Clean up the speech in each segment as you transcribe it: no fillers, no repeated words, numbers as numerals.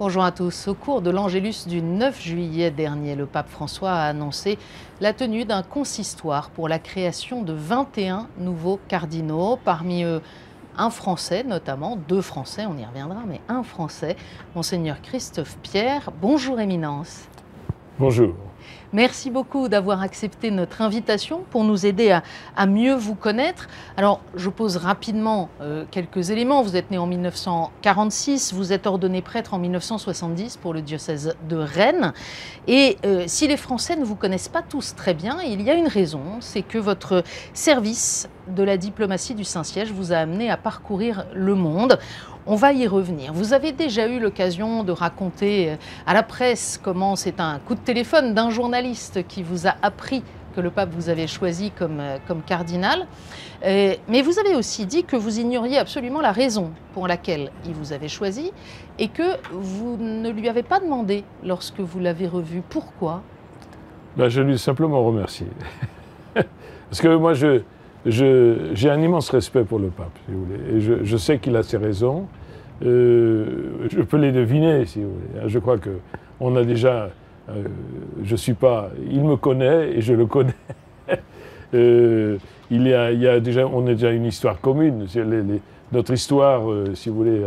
Bonjour à tous. Au cours de l'Angélus du 9 juillet dernier, le pape François a annoncé la tenue d'un consistoire pour la création de 21 nouveaux cardinaux. Parmi eux, un Français notamment, 2 Français, on y reviendra, mais un Français, Monseigneur Christophe Pierre. Bonjour Éminence. Bonjour. Merci beaucoup d'avoir accepté notre invitation pour nous aider à mieux vous connaître. Alors, je pose rapidement quelques éléments. Vous êtes né en 1946, vous êtes ordonné prêtre en 1970 pour le diocèse de Rennes. Et si les Français ne vous connaissent pas tous très bien, il y a une raison, c'est que votre service de la diplomatie du Saint-Siège vous a amené à parcourir le monde. On va y revenir. Vous avez déjà eu l'occasion de raconter à la presse comment c'est un coup de téléphone d'un journaliste qui vous a appris que le pape vous avait choisi comme cardinal. Mais vous avez aussi dit que vous ignoriez absolument la raison pour laquelle il vous avait choisi et que vous ne lui avez pas demandé lorsque vous l'avez revu. Pourquoi ? Je lui ai simplement remercié. Parce que moi, j'ai un immense respect pour le pape, si vous voulez. Et je sais qu'il a ses raisons. Je peux les deviner, si vous voulez. Je crois qu'on a déjà... il me connaît et je le connais. On a déjà une histoire commune. Notre histoire, si vous voulez,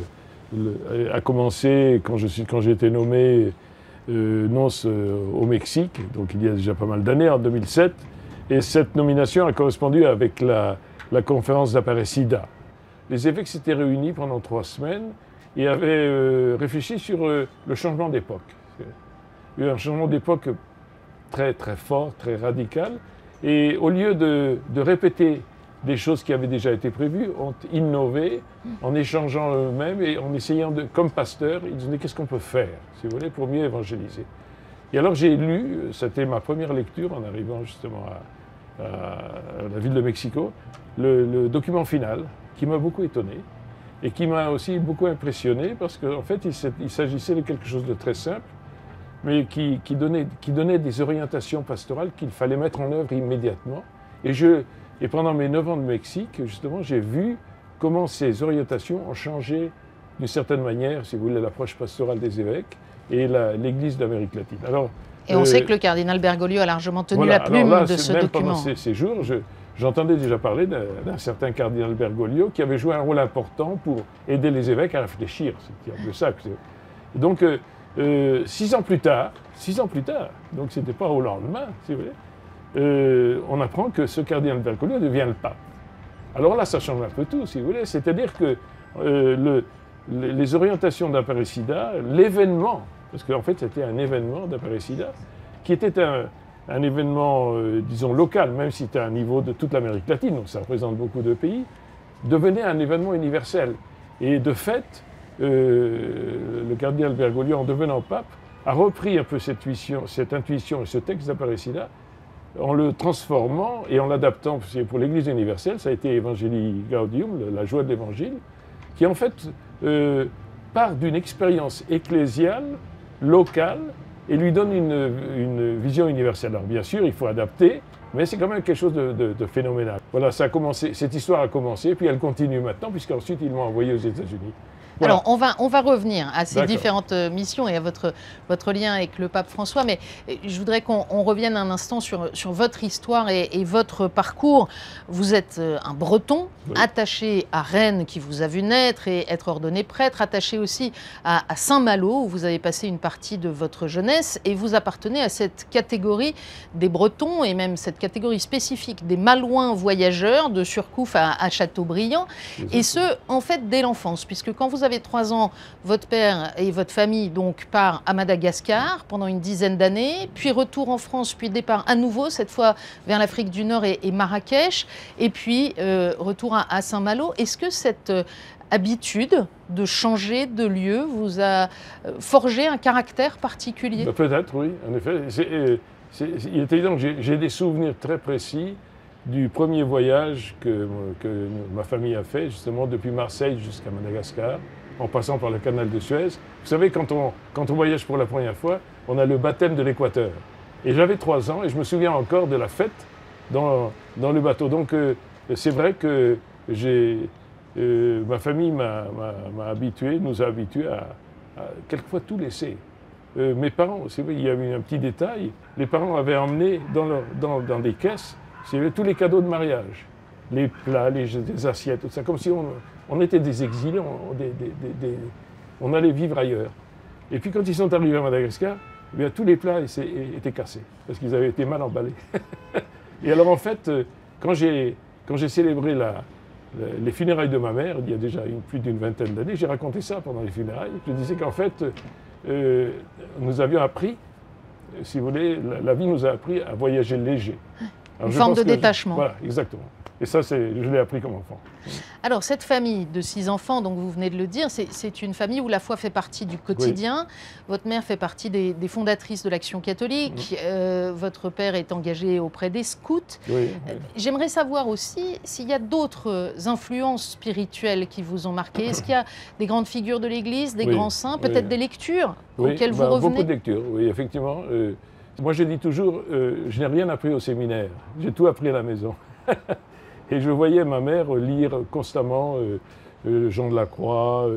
a commencé quand j'ai été nommé nonce au Mexique, donc il y a déjà pas mal d'années, en 2007. Et cette nomination a correspondu avec la conférence d'Aparecida. Les évêques s'étaient réunis pendant 3 semaines et avaient réfléchi sur le changement d'époque. Il y a eu un changement d'époque très, très fort, très radical. Et au lieu de répéter des choses qui avaient déjà été prévues, ont innové en échangeant eux-mêmes et en essayant, comme pasteur, ils disaient qu'est-ce qu'on peut faire, si vous voulez, pour mieux évangéliser. Et alors j'ai lu, c'était ma première lecture en arrivant justement à la ville de Mexico, le document final qui m'a beaucoup étonné et qui m'a aussi beaucoup impressionné parce qu'en fait il s'agissait de quelque chose de très simple mais qui donnait des orientations pastorales qu'il fallait mettre en œuvre immédiatement. Et pendant mes 9 ans de Mexique, justement, j'ai vu comment ces orientations ont changé d'une certaine manière, si vous voulez, l'approche pastorale des évêques et l'Église d'Amérique latine. Alors, on sait que le cardinal Bergoglio a largement tenu la plume de ce document. Pendant ces jours, j'entendais déjà parler d'un certain cardinal Bergoglio qui avait joué un rôle important pour aider les évêques à réfléchir. C'est un peu ça. Donc, 6 ans plus tard, donc c'était pas au lendemain, si vous voulez, on apprend que ce cardinal Bergoglio devient le pape. Alors là, ça change un peu tout, si vous voulez. C'est-à-dire que les orientations d'Aparecida, l'événement, parce qu'en fait c'était un événement d'Aparecida, qui était un événement, disons, local, même si c'était à un niveau de toute l'Amérique latine, donc ça représente beaucoup de pays, devenait un événement universel. Et de fait, le cardinal Bergoglio, en devenant pape, a repris un peu cette intuition et ce texte d'Aparecida en le transformant et en l'adaptant pour l'Église universelle. Ça a été Evangelii Gaudium, la joie de l'Évangile, qui en fait part d'une expérience ecclésiale, locale, et lui donne une vision universelle. Alors bien sûr, il faut adapter, mais c'est quand même quelque chose de phénoménal. Voilà, cette histoire a commencé, puis elle continue maintenant, puisqu'ensuite ils m'ont envoyé aux États-Unis. Voilà. Alors, on va revenir à ces différentes missions et à votre lien avec le pape François, mais je voudrais qu'on revienne un instant sur votre histoire et votre parcours. Vous êtes un Breton, attaché à Rennes, qui vous a vu naître et être ordonné prêtre, attaché aussi à Saint-Malo, où vous avez passé une partie de votre jeunesse, et vous appartenez à cette catégorie des Bretons, et même cette catégorie spécifique des Malouins voyageurs, de Surcouf à Châteaubriand, et ce, en fait, dès l'enfance, puisque quand vous avez 3 ans, votre père et votre famille donc part à Madagascar pendant une dizaine d'années, puis retour en France, puis départ à nouveau, cette fois vers l'Afrique du Nord et Marrakech, et puis retour à Saint-Malo. Est-ce que cette habitude de changer de lieu vous a forgé un caractère particulier ? Peut-être, oui, en effet. Il est évident que j'ai des souvenirs très précis du premier voyage que ma famille a fait, justement, depuis Marseille jusqu'à Madagascar, en passant par le canal de Suez. Vous savez, quand on voyage pour la première fois, on a le baptême de l'Équateur. Et j'avais 3 ans et je me souviens encore de la fête dans le bateau. Donc c'est vrai que ma famille nous a habitués quelquefois tout laissé. Mes parents, c'est vrai, il y a eu un petit détail, les parents avaient emmené dans des caisses tous les cadeaux de mariage, les plats, les assiettes, tout ça, comme si on était des exilés, on allait vivre ailleurs. Et puis quand ils sont arrivés à Madagascar, eh bien, tous les plats étaient cassés, parce qu'ils avaient été mal emballés. Et alors en fait, quand j'ai célébré les funérailles de ma mère, il y a déjà plus d'une vingtaine d'années, j'ai raconté ça pendant les funérailles. Je disais qu'en fait, nous avions appris, si vous voulez, la vie nous a appris à voyager léger. Alors, une forme de détachement. Voilà, exactement. Et ça, je l'ai appris comme enfant. Alors, cette famille de 6 enfants, donc vous venez de le dire, c'est une famille où la foi fait partie du quotidien. Oui. Votre mère fait partie des fondatrices de l'Action catholique. Oui. Votre père est engagé auprès des scouts. Oui. J'aimerais savoir aussi s'il y a d'autres influences spirituelles qui vous ont marqué. Est-ce qu'il y a des grandes figures de l'Église, des grands saints, peut-être des lectures auxquelles vous revenez? Beaucoup de lectures, oui, effectivement. Moi, je dis toujours, je n'ai rien appris au séminaire. J'ai tout appris à la maison. Et je voyais ma mère lire constamment Jean de la Croix.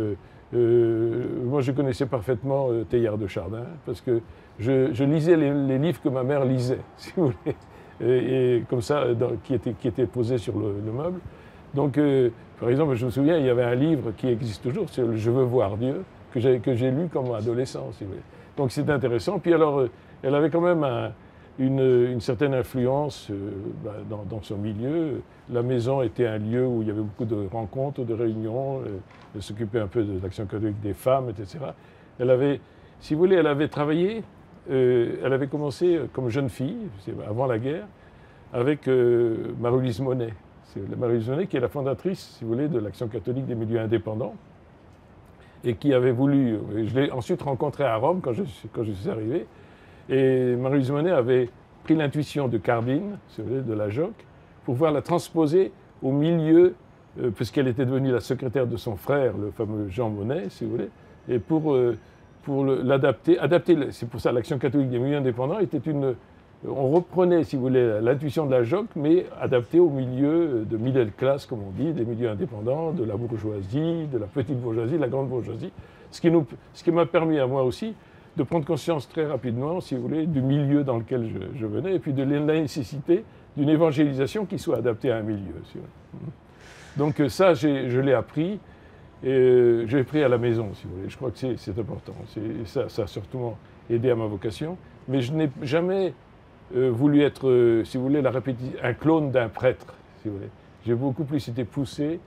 Moi, je connaissais parfaitement Teilhard de Chardin, parce que je lisais les livres que ma mère lisait, si vous voulez, et comme ça, qui étaient posés sur le meuble. Donc, par exemple, je me souviens, il y avait un livre qui existe toujours, c'est « Je veux voir Dieu », que j'ai lu comme adolescent, si vous voulez. Donc, c'est intéressant. Puis alors, elle avait quand même une certaine influence dans son milieu. La maison était un lieu où il y avait beaucoup de rencontres, de réunions. Elle s'occupait un peu de l'Action catholique des femmes, etc. Elle avait, si vous voulez, elle avait travaillé, elle avait commencé comme jeune fille, avant la guerre, avec Marie-Louise Monet. Marie-Louise Monet qui est la fondatrice, si vous voulez, de l'Action catholique des milieux indépendants et qui avait voulu, je l'ai ensuite rencontrée à Rome quand je suis arrivé, et Marie-Louise Monet avait pris l'intuition de Cardine, si vous voulez, de la Joque, pour pouvoir la transposer au milieu, puisqu'elle était devenue la secrétaire de son frère, le fameux Jean Monnet, si vous voulez, et pour l'adapter, c'est pour ça l'Action catholique des milieux indépendants était on reprenait, si vous voulez, l'intuition de la Joque, mais adaptée au milieu de middle class, comme on dit, des milieux indépendants, de la bourgeoisie, de la petite bourgeoisie, de la grande bourgeoisie, ce qui m'a permis à moi aussi de prendre conscience très rapidement, si vous voulez, du milieu dans lequel je venais, et puis de la nécessité d'une évangélisation qui soit adaptée à un milieu. Si vous voulez. Donc ça, je l'ai appris, et je l'ai pris à la maison, si vous voulez. Je crois que c'est important. Ça a surtout aidé à ma vocation. Mais je n'ai jamais voulu être, si vous voulez, un clone d'un prêtre, si vous voulez. J'ai beaucoup plus été poussé.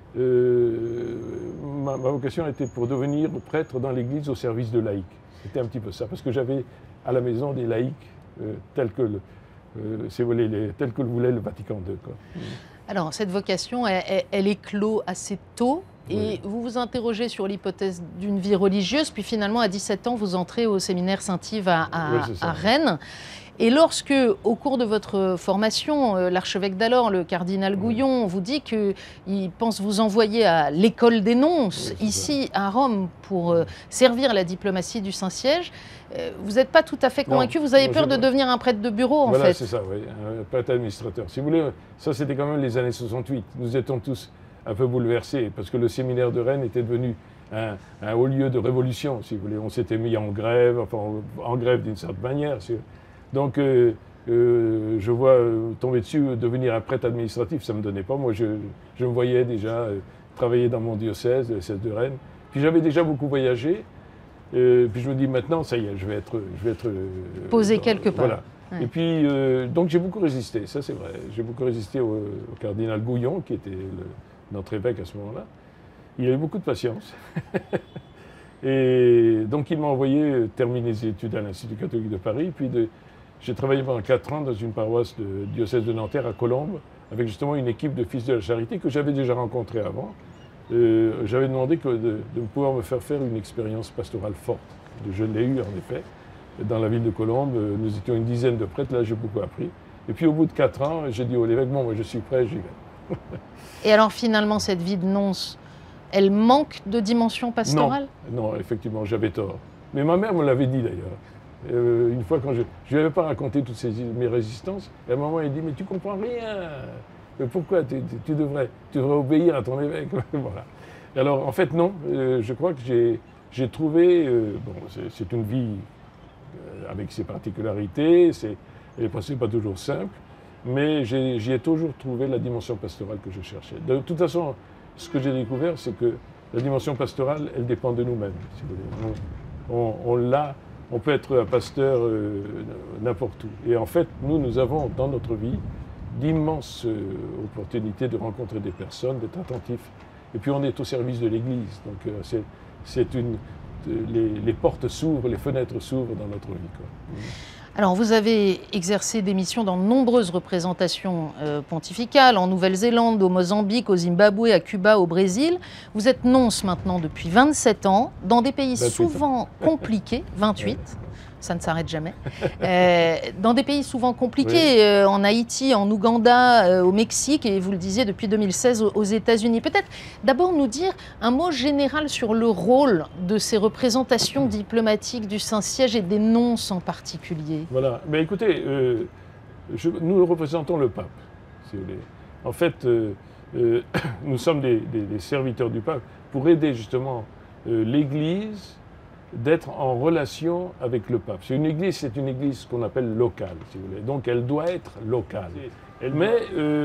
Ma vocation était pour devenir prêtre dans l'Église au service de laïcs. C'était un petit peu ça, parce que j'avais à la maison des laïcs tels que le voulait le Vatican II. Quoi. Alors, cette vocation, elle éclot assez tôt, et vous vous interrogez sur l'hypothèse d'une vie religieuse, puis finalement, à 17 ans, vous entrez au séminaire Saint-Yves à Rennes. Et lorsque, au cours de votre formation, l'archevêque d'alors, le cardinal Gouillon, vous dit qu'il pense vous envoyer à l'école des nonces, ici à Rome, pour servir la diplomatie du Saint-Siège, vous n'êtes pas tout à fait convaincu, vous avez peur de devenir un prêtre de bureau, en fait. Voilà, c'est ça, oui, un prêtre administrateur. Si vous voulez, ça c'était quand même les années 68. Nous étions tous un peu bouleversés, parce que le séminaire de Rennes était devenu un haut lieu de révolution, si vous voulez. On s'était mis en grève, enfin en grève d'une certaine manière. Donc, je vois tomber dessus, devenir un prêtre administratif, ça ne me donnait pas. Moi, je me voyais déjà travailler dans mon diocèse, le diocèse de Rennes. Puis j'avais déjà beaucoup voyagé. Puis je me dis, maintenant, ça y est, je vais être posé quelque part. Voilà. Ouais. Et puis, donc j'ai beaucoup résisté, ça c'est vrai. J'ai beaucoup résisté au cardinal Gouillon, qui était notre évêque à ce moment-là. Il avait beaucoup de patience. Et donc il m'a envoyé terminer les études à l'Institut catholique de Paris. Puis j'ai travaillé pendant 4 ans dans une paroisse de diocèse de Nanterre à Colombes, avec justement une équipe de fils de la charité que j'avais déjà rencontrée avant. J'avais demandé de pouvoir me faire une expérience pastorale forte. Je l'ai eue en effet. Dans la ville de Colombes, nous étions une dizaine de prêtres, là j'ai beaucoup appris. Et puis au bout de 4 ans, j'ai dit au l'évêque, bon, moi je suis prêt, j'y vais. Et alors finalement, cette vie de nonce, elle manque de dimension pastorale? Non, effectivement, j'avais tort. Mais ma mère me l'avait dit d'ailleurs. Une fois, quand je ne lui avais pas raconté toutes mes résistances, et à un moment, elle dit, mais tu comprends rien. Mais pourquoi tu devrais obéir à ton évêque. Voilà. Alors en fait, non, je crois que j'ai trouvé, bon, c'est une vie avec ses particularités, elle n'est pas toujours simple, mais j'y ai toujours trouvé la dimension pastorale que je cherchais. De toute façon, ce que j'ai découvert, c'est que la dimension pastorale, elle dépend de nous-mêmes, si vous voulez. On l'a, on peut être un pasteur n'importe où. Et en fait, nous avons dans notre vie d'immenses opportunités de rencontrer des personnes, d'être attentifs. Et puis on est au service de l'Église. Donc les portes s'ouvrent, les fenêtres s'ouvrent dans notre vie, quoi. Alors, vous avez exercé des missions dans de nombreuses représentations pontificales, en Nouvelle-Zélande, au Mozambique, au Zimbabwe, à Cuba, au Brésil. Vous êtes nonce maintenant depuis 27 ans, dans des pays souvent compliqués, 28. Ça ne s'arrête jamais. Dans des pays souvent compliqués, oui. En Haïti, en Ouganda, au Mexique, et vous le disiez depuis 2016 aux États-Unis. Peut-être d'abord nous dire un mot général sur le rôle de ces représentations diplomatiques du Saint-Siège et des nonces en particulier. Voilà. Mais écoutez, nous représentons le pape, si vous voulez. En fait, nous sommes des serviteurs du pape pour aider justement l'Église d'être en relation avec le pape. C'est une église qu'on appelle locale, si vous voulez. Donc elle doit être locale. Mais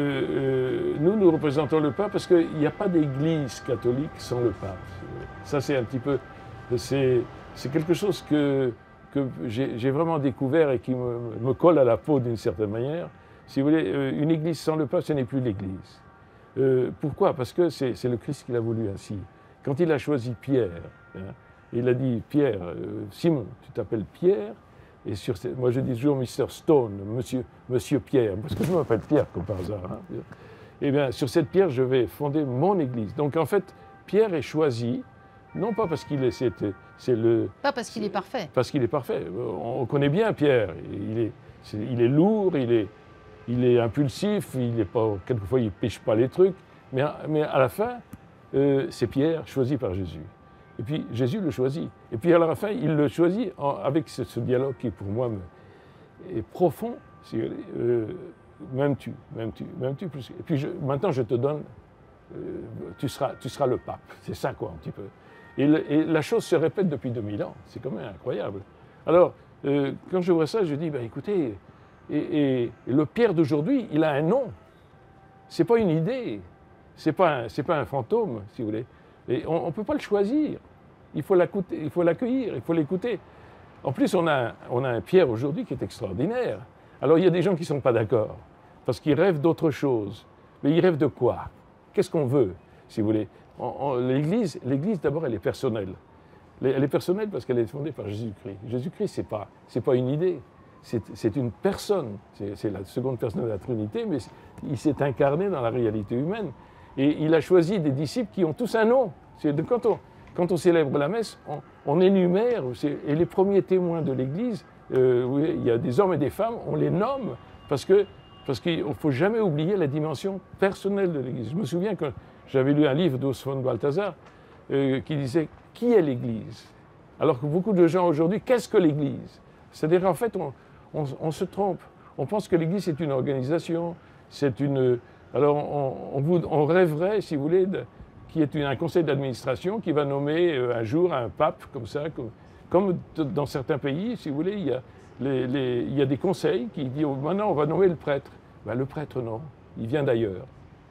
nous représentons le pape parce qu'il n'y a pas d'église catholique sans le pape. Si vous voulez. Ça, c'est un petit peu... C'est quelque chose que j'ai vraiment découvert et qui me colle à la peau d'une certaine manière. Si vous voulez, une église sans le pape, ce n'est plus l'église. Pourquoi? Parce que c'est le Christ qui l'a voulu ainsi. Quand il a choisi Pierre, hein, il a dit, Pierre, Simon, tu t'appelles Pierre, et moi je dis toujours Mr. Stone, Monsieur Pierre, parce que je m'appelle Pierre comme par hasard. Hein. Eh bien, sur cette pierre, je vais fonder mon église. Donc en fait, Pierre est choisi, non pas parce qu'il est, pas parce qu'il est parfait. Parce qu'il est parfait. On connaît bien Pierre. Il est lourd, il est impulsif, quelquefois il ne pêche pas les trucs, mais à la fin, c'est Pierre choisi par Jésus. Et puis Jésus le choisit. Et puis à la fin, il le choisit avec ce dialogue qui pour moi est profond. M'aimes-tu plus. Et puis maintenant je te donne, tu seras le pape. C'est ça quoi un petit peu. Et la chose se répète depuis 2000 ans. C'est quand même incroyable. Alors quand je vois ça, je dis, ben, écoutez, et le Pierre d'aujourd'hui, il a un nom. C'est pas une idée. C'est pas un fantôme, si vous voulez. Et on ne peut pas le choisir. Il faut l'accueillir, il faut l'écouter. En plus, on a un Pierre aujourd'hui qui est extraordinaire. Alors, il y a des gens qui ne sont pas d'accord, parce qu'ils rêvent d'autre chose. Mais ils rêvent de quoi? Qu'est-ce qu'on veut, si vous voulez? L'Église, d'abord, elle est personnelle. Elle est personnelle parce qu'elle est fondée par Jésus-Christ. Jésus-Christ, ce n'est pas une idée. C'est une personne. C'est la seconde personne de la Trinité, mais il s'est incarné dans la réalité humaine. Et il a choisi des disciples qui ont tous un nom. Quand on célèbre la messe, on énumère, et les premiers témoins de l'Église, il y a des hommes et des femmes, on les nomme, parce qu'il ne faut jamais oublier la dimension personnelle de l'Église. Je me souviens que j'avais lu un livre d'Urs von Balthasar qui disait « Qui est l'Église ?» Alors que beaucoup de gens aujourd'hui, qu'est-ce que l'Église? C'est-à-dire qu'en fait, on se trompe. On pense que l'Église, c'est une organisation, c'est une... Alors, on rêverait, si vous voulez, qu'il y ait un conseil d'administration qui va nommer un jour un pape, comme ça, comme dans certains pays, si vous voulez, il y a des conseils qui disent oh, maintenant on va nommer le prêtre. Ben, le prêtre, non, il vient d'ailleurs.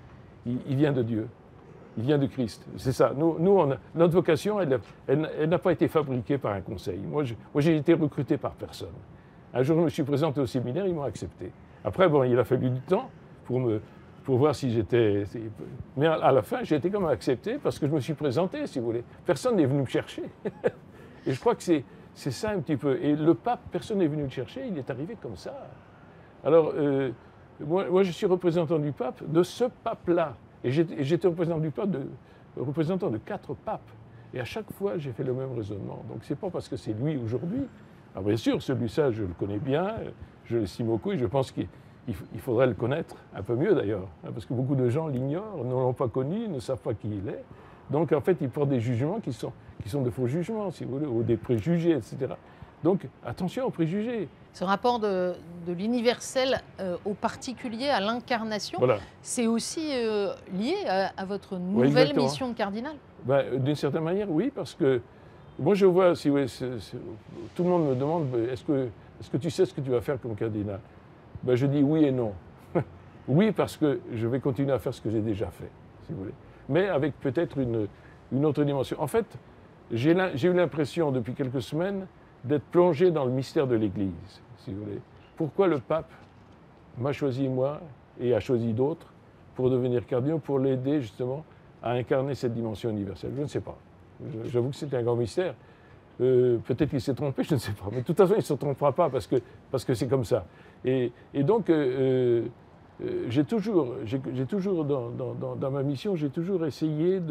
Il vient de Dieu, il vient de Christ. C'est ça. Notre vocation, elle n'a pas été fabriquée par un conseil. Moi, j'ai été recruté par personne. Un jour, je me suis présenté au séminaire, ils m'ont accepté. Après, bon, il a fallu du temps pour voir si j'étais... Mais à la fin, j'ai été quand même accepté parce que je me suis présenté, si vous voulez. Personne n'est venu me chercher. Et je crois que c'est ça un petit peu. Et le pape, personne n'est venu le chercher, il est arrivé comme ça. Alors, moi, je suis représentant du pape, de ce pape-là. Et j'étais représentant de 4 papes. Et à chaque fois, j'ai fait le même raisonnement. Donc, c'est pas parce que c'est lui aujourd'hui. Alors, bien sûr, celui-là, je le connais bien, je l'estime beaucoup et je pense qu'il faudrait le connaître un peu mieux d'ailleurs, hein, parce que beaucoup de gens l'ignorent, ne l'ont pas connu, ne savent pas qui il est. Donc en fait, ils portent des jugements qui sont de faux jugements, si vous voulez, ou des préjugés, etc. Donc attention aux préjugés. Ce rapport de l'universel au particulier, à l'incarnation, voilà. C'est aussi lié à votre nouvelle mission de cardinal? Ben, d'une certaine manière, oui, parce que Moi, je vois, si, ouais, tout le monde me demande, est-ce que tu sais ce que tu vas faire comme cardinal? Ben, je dis oui et non. Oui, parce que je vais continuer à faire ce que j'ai déjà fait, si vous voulez. Mais avec peut-être une autre dimension. En fait, j'ai eu l'impression depuis quelques semaines d'être plongé dans le mystère de l'Église, si vous voulez. Pourquoi le pape m'a choisi moi et a choisi d'autres pour devenir cardinal, pour l'aider justement à incarner cette dimension universelle? Je ne sais pas. J'avoue que c'est un grand mystère. Peut-être qu'il s'est trompé, je ne sais pas. Mais de toute façon, il ne se trompera pas parce que c'est comme ça. Et donc, j'ai toujours dans ma mission, j'ai toujours essayé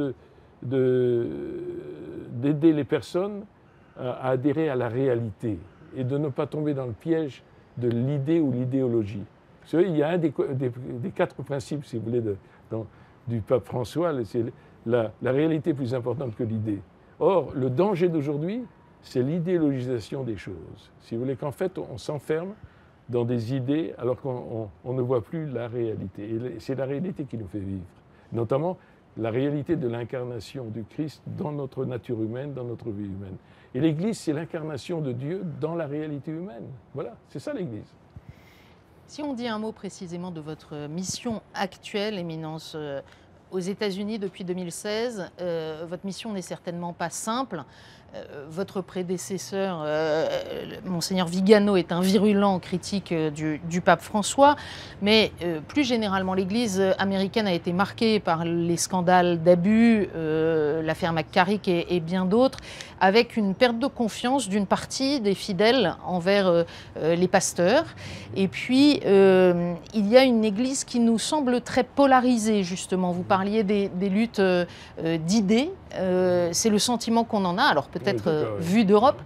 d'aider les personnes à adhérer à la réalité et de ne pas tomber dans le piège de l'idée ou l'idéologie. Vous savez, il y a un des 4 principes, si vous voulez, du pape François, c'est la réalité plus importante que l'idée. Or, le danger d'aujourd'hui, c'est l'idéologisation des choses. Si vous voulez, qu'en fait, on s'enferme dans des idées alors qu'on ne voit plus la réalité. Et c'est la réalité qui nous fait vivre. Notamment la réalité de l'incarnation du Christ dans notre nature humaine, dans notre vie humaine. Et l'Église, c'est l'incarnation de Dieu dans la réalité humaine. Voilà, c'est ça l'Église. Si on dit un mot précisément de votre mission actuelle, Éminence, aux États-Unis depuis 2016, votre mission n'est certainement pas simple. Votre prédécesseur, Monseigneur Vigano, est un virulent critique du pape François, mais plus généralement, l'Église américaine a été marquée par les scandales d'abus, l'affaire McCarrick et bien d'autres, avec une perte de confiance d'une partie des fidèles envers les pasteurs. Et puis, il y a une Église qui nous semble très polarisée, justement. Vous parliez des luttes d'idées. C'est le sentiment qu'on en a, alors peut-être vu d'Europe.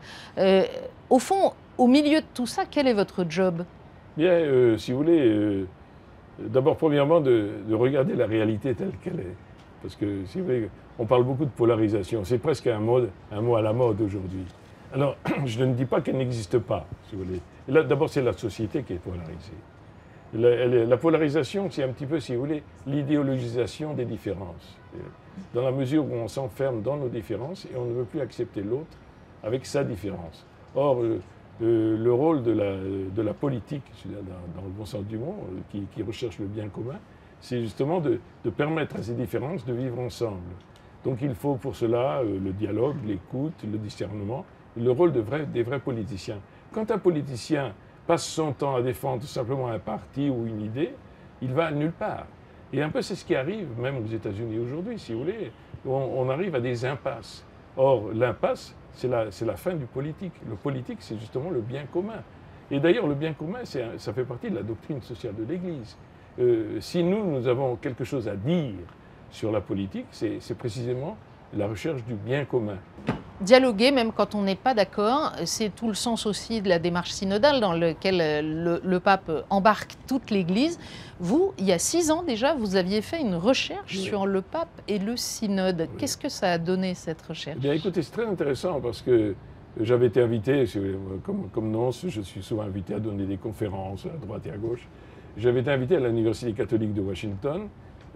Au fond, au milieu de tout ça, quel est votre job? Bien, si vous voulez, d'abord, premièrement, de regarder la réalité telle qu'elle est. Parce que, si vous voulez, on parle beaucoup de polarisation. C'est presque un mot à la mode aujourd'hui. Alors, je ne dis pas qu'elle n'existe pas, si vous voulez. Là, d'abord, c'est la société qui est polarisée. La polarisation, c'est un petit peu, si vous voulez, l'idéologisation des différences. Dans la mesure où on s'enferme dans nos différences et on ne veut plus accepter l'autre avec sa différence. Or, le rôle de la politique, dans le bon sens du mot, qui recherche le bien commun, c'est justement de permettre à ces différences de vivre ensemble. Donc il faut pour cela le dialogue, l'écoute, le discernement, le rôle des vrais politiciens. Quand un politicien passe son temps à défendre simplement un parti ou une idée, il va nulle part. Et un peu c'est ce qui arrive, même aux États-Unis aujourd'hui, si vous voulez. On arrive à des impasses. Or, l'impasse, c'est la fin du politique. Le politique, c'est justement le bien commun. Et d'ailleurs, le bien commun, ça fait partie de la doctrine sociale de l'Église. Si nous avons quelque chose à dire sur la politique, c'est précisément la recherche du bien commun. Dialoguer, même quand on n'est pas d'accord, c'est tout le sens aussi de la démarche synodale dans laquelle le pape embarque toute l'Église. Vous, il y a 6 ans déjà, vous aviez fait une recherche sur le pape et le synode. Oui. Qu'est-ce que ça a donné, cette recherche? Bien, écoutez, c'est très intéressant parce que j'avais été invité, comme Nonce, je suis souvent invité à donner des conférences à droite et à gauche. J'avais été invité à l'Université catholique de Washington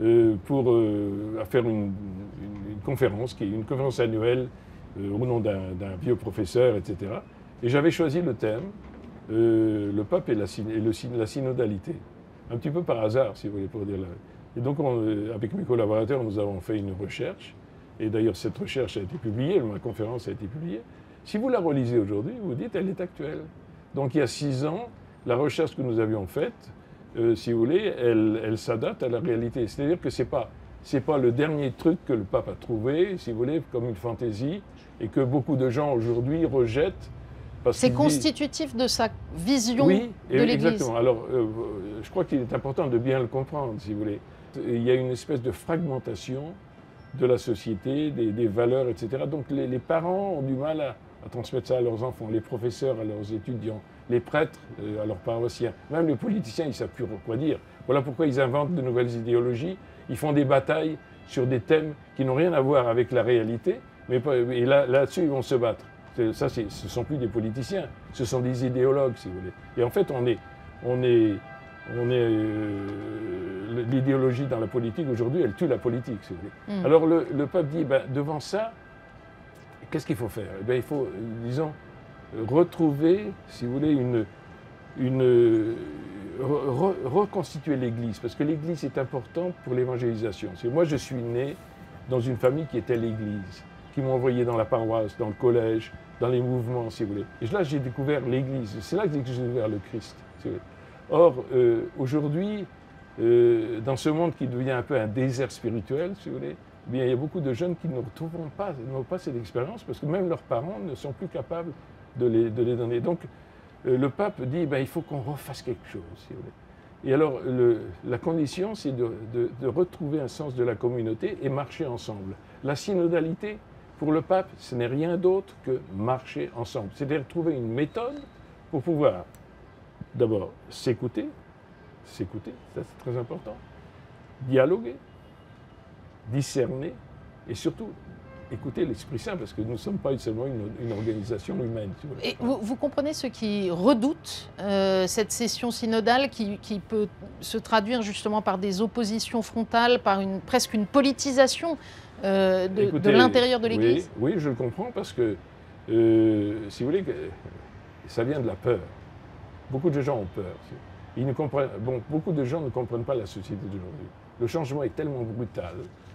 à faire une conférence, qui est une conférence annuelle au nom d'un vieux professeur, etc. Et j'avais choisi le thème, le pape et la synodalité. Un petit peu par hasard, si vous voulez, pour dire. Et donc, avec mes collaborateurs, nous avons fait une recherche. Et d'ailleurs, cette recherche a été publiée, ma conférence a été publiée. Si vous la relisez aujourd'hui, vous dites, elle est actuelle. Donc, il y a 6 ans, la recherche que nous avions faite, si vous voulez, elle s'adapte à la réalité. C'est-à-dire que ce n'est pas le dernier truc que le pape a trouvé, si vous voulez, comme une fantaisie, et que beaucoup de gens aujourd'hui rejettent. C'est constitutif de sa vision de l'Église. Exactement. Alors, je crois qu'il est important de bien le comprendre, si vous voulez. Il y a une espèce de fragmentation de la société, des valeurs, etc. Donc, les parents ont du mal à transmettre ça à leurs enfants, les professeurs à leurs étudiants, les prêtres à leurs paroissiens. Même les politiciens, ils ne savent plus quoi dire. Voilà pourquoi ils inventent de nouvelles idéologies. Ils font des batailles sur des thèmes qui n'ont rien à voir avec la réalité. Et là-dessus, ils vont se battre. Ça, ce ne sont plus des politiciens, ce sont des idéologues, si vous voulez. Et en fait, l'idéologie dans la politique, aujourd'hui, elle tue la politique, si vous voulez. Alors le pape dit, devant ça, qu'est-ce qu'il faut faire? Eh bien, il faut, disons, retrouver, si vous voulez, reconstituer l'Église, parce que l'Église est importante pour l'évangélisation. Moi, je suis né dans une famille qui était l'Église, qui m'ont envoyé dans la paroisse, dans le collège, dans les mouvements, si vous voulez. Et là, j'ai découvert l'Église. C'est là que j'ai découvert le Christ. Si vous voulez. Or, aujourd'hui, dans ce monde qui devient un peu un désert spirituel, si vous voulez, eh bien, il y a beaucoup de jeunes qui ne retrouveront pas, n'ont pas cette expérience, parce que même leurs parents ne sont plus capables de les donner. Donc, le pape dit, ben, il faut qu'on refasse quelque chose, si vous voulez. Et alors, la condition, c'est de retrouver un sens de la communauté et marcher ensemble. La synodalité, pour le pape, ce n'est rien d'autre que marcher ensemble. C'est-à-dire trouver une méthode pour pouvoir, d'abord, s'écouter, ça c'est très important, dialoguer, discerner et surtout écouter l'Esprit Saint, parce que nous ne sommes pas seulement une organisation humaine. Si vous voulez. Et vous comprenez ceux qui redoutent cette session synodale qui peut se traduire justement par des oppositions frontales, par presque une politisation de l'intérieur de l'Église? Oui, je le comprends parce que, si vous voulez, ça vient de la peur. Beaucoup de gens ont peur. Beaucoup de gens ne comprennent pas la société d'aujourd'hui. Le changement est tellement brutal.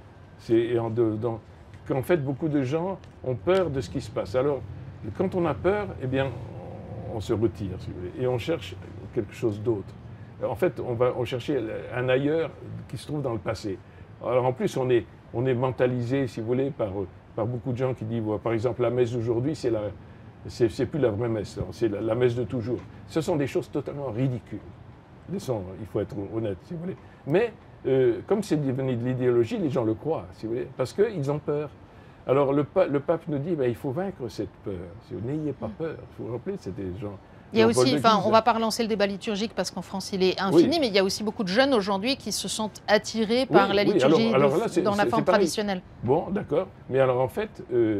Qu'en fait, beaucoup de gens ont peur de ce qui se passe. Alors, quand on a peur, eh bien, on se retire, si vous voulez, et on cherche quelque chose d'autre. En fait, on cherchait un ailleurs qui se trouve dans le passé. Alors, en plus, on est mentalisé, si vous voulez, par beaucoup de gens qui disent, par exemple, la messe d'aujourd'hui, c'est plus la vraie messe, c'est la messe de toujours. Ce sont des choses totalement ridicules. Il faut être honnête, si vous voulez. Mais, comme c'est devenu de l'idéologie, les gens le croient, si vous voulez, parce qu'ils ont peur. Alors le pape nous dit, il faut vaincre cette peur. N'ayez pas peur. Il faut rappeler que c'était des gens. Il y a aussi, on ne va pas relancer le débat liturgique parce qu'en France il est infini, mais il y a aussi beaucoup de jeunes aujourd'hui qui se sentent attirés par la liturgie dans la forme traditionnelle. Bon, d'accord. Mais alors en fait,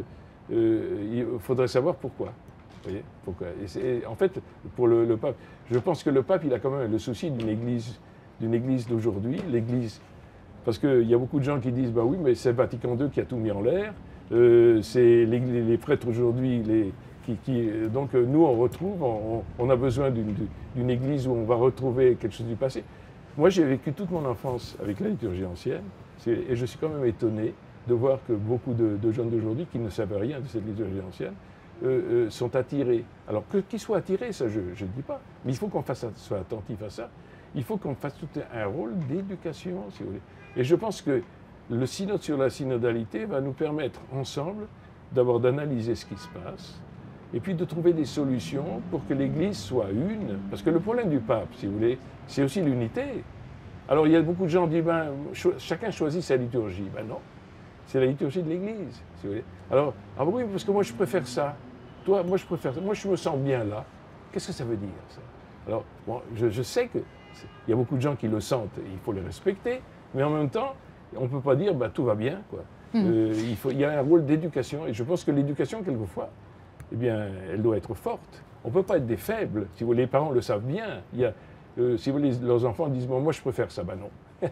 il faudrait savoir pourquoi. Vous voyez, pourquoi. En fait, pour le pape, je pense que le pape, il a quand même le souci d'une église d'aujourd'hui, l'église. Parce qu'il y a beaucoup de gens qui disent, oui, mais c'est Vatican II qui a tout mis en l'air, c'est les prêtres aujourd'hui, donc nous on retrouve, on a besoin d'une église où on va retrouver quelque chose du passé. Moi j'ai vécu toute mon enfance avec la liturgie ancienne, et je suis quand même étonné de voir que beaucoup de jeunes d'aujourd'hui qui ne savaient rien de cette liturgie ancienne sont attirés. Alors qu'ils soient attirés, ça je ne dis pas, mais il faut qu'on soit attentif à ça. Il faut qu'on fasse tout un rôle d'éducation, si vous voulez. Et je pense que le synode sur la synodalité va nous permettre ensemble d'abord d'analyser ce qui se passe et puis de trouver des solutions pour que l'Église soit une. Parce que le problème du pape, si vous voulez, c'est aussi l'unité. Alors il y a beaucoup de gens qui disent, chacun choisit sa liturgie. Non, c'est la liturgie de l'Église, si vous voulez. Alors, oui, parce que moi je préfère ça. Toi, moi je préfère ça. Moi je me sens bien là. Qu'est-ce que ça veut dire, ça? Alors, je sais qu'il y a beaucoup de gens qui le sentent, et il faut les respecter, mais en même temps, on ne peut pas dire tout va bien, quoi. Il y a un rôle d'éducation, et je pense que l'éducation, quelquefois, eh bien, elle doit être forte. On ne peut pas être des faibles, si vous voulez, les parents le savent bien. Si vous voulez, leurs enfants disent, moi je préfère ça, non.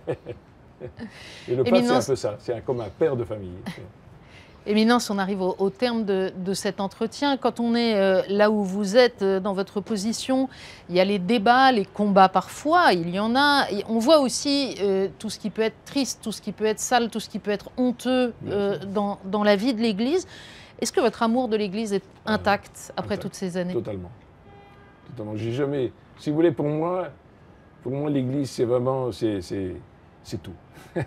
Et le pape, c'est un peu ça, c'est comme un père de famille. Éminence, on arrive au terme de cet entretien. Quand on est là où vous êtes, dans votre position, il y a les débats, les combats parfois, il y en a. Et on voit aussi tout ce qui peut être triste, tout ce qui peut être sale, tout ce qui peut être honteux dans la vie de l'Église. Est-ce que votre amour de l'Église est intact après toutes ces années? Totalement. J'ai jamais... Si vous voulez, pour moi l'Église, c'est vraiment... C'est tout.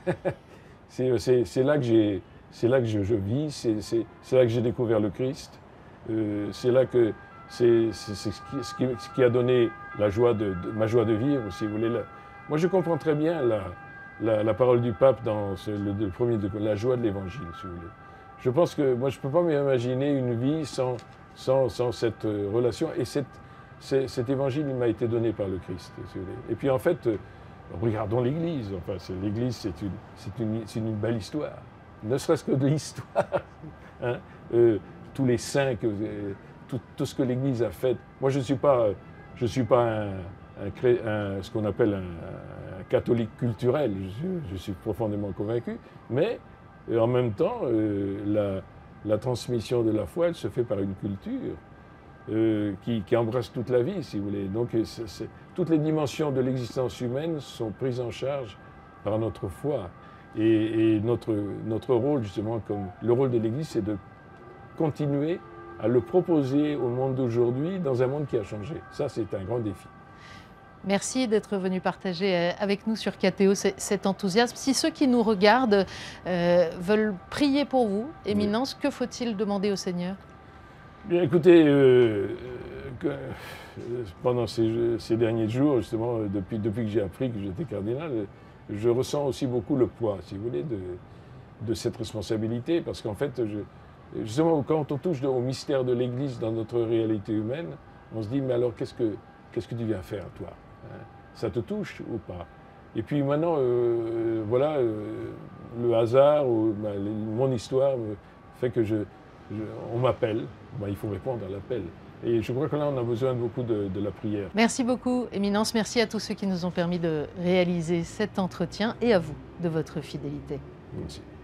C'est là que j'ai... C'est là que je vis, c'est là que j'ai découvert le Christ, c'est là que c'est ce qui a donné ma joie de vivre, si vous voulez. Moi, je comprends très bien la parole du pape dans le premier de la joie de l'Évangile, si vous voulez. Je pense que moi, je ne peux pas m'imaginer une vie sans cette relation. Et cet Évangile, il m'a été donné par le Christ, si vous voulez. Et puis, en fait, regardons l'Église. Enfin, l'Église, c'est une belle histoire. Ne serait-ce que de l'histoire, hein, tous les saints, tout ce que l'Église a fait. Moi, je ne suis pas ce qu'on appelle un catholique culturel, je suis profondément convaincu, mais en même temps, la transmission de la foi, elle se fait par une culture qui embrasse toute la vie, si vous voulez. Donc toutes les dimensions de l'existence humaine sont prises en charge par notre foi. Et notre rôle, justement, comme le rôle de l'Église, c'est de continuer à le proposer au monde d'aujourd'hui dans un monde qui a changé. Ça, c'est un grand défi. Merci d'être venu partager avec nous sur KTO cet enthousiasme. Si ceux qui nous regardent veulent prier pour vous, Éminence, que faut-il demander au Seigneur? Bien, écoutez, pendant ces derniers jours, justement, depuis que j'ai appris que j'étais cardinal, je ressens aussi beaucoup le poids, si vous voulez, de cette responsabilité, parce qu'en fait, justement, quand on touche au mystère de l'Église dans notre réalité humaine, on se dit, mais alors qu'est-ce que tu viens faire, toi, hein? Ça te touche ou pas? Et puis maintenant, voilà, le hasard, mon histoire fait que on m'appelle, il faut répondre à l'appel. Et je crois que là, on a besoin beaucoup de la prière. Merci beaucoup, Éminence. Merci à tous ceux qui nous ont permis de réaliser cet entretien et à vous de votre fidélité. Merci.